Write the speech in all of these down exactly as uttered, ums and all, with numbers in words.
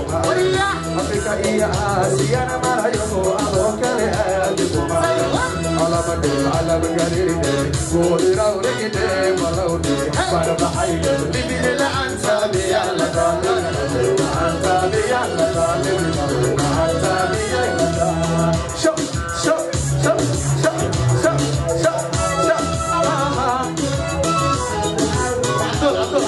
Africa iya Asiana marayo adokale adikuma Alamade alamgaride Goira urigide malaude Barbahaide Libile ansabi alla dale Ansabi alla dale Ansabi alla dale Shop, shop, shop, shop, shop, shop, shop Abdul, Abdul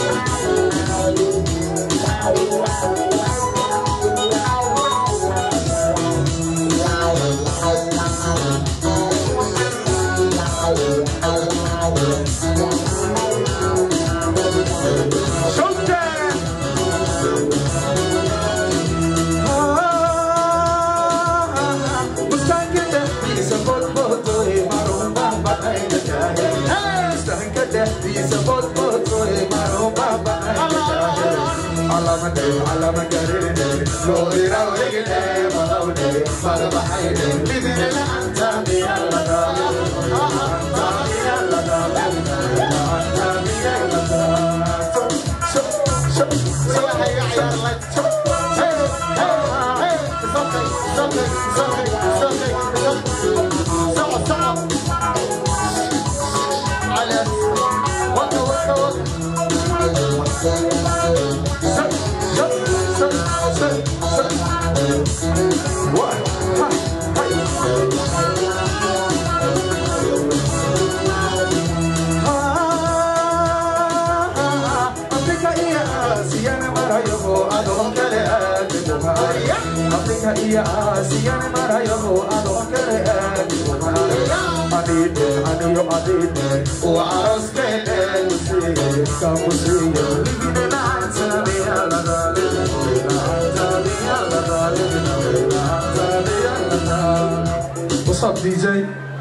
Alamgaride, Goira urigide malaude Barbahaide Libile ansabi alla dale Ansabi alla dale Ansabi alla dale Shop, shop, shop, hey, hey, hey, hey, hey, it's okay, it's okay, it's okay, it's okay, it's okay. Stop, stop. Alex, waka, waka, waka. What? Africa iya Asiana marayo adokale adikuma Africa iya Asiana marayo adokale adikuma Adite aniyo adite o arosbele musi kamusi libine ansabi alla dale Ansabi alla dale Ansabi alla dale What's up, D J?